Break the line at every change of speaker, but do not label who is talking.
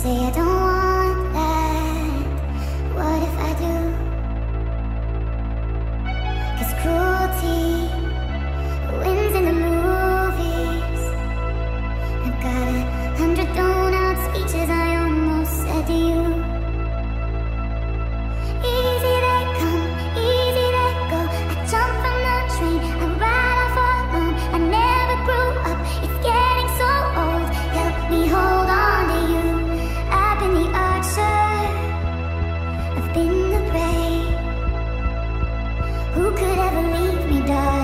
say I don't want that. What if I do? 'Cause cruelty wins in the movies. I've got 100 thrown out speeches I almost said to you. Easy they come, easy they go. I jump from the train, I ride off alone. I never grew up, it's getting so old. Help me hold on to you. I've been the archer, I've been the prey. Who could ever leave me, darling?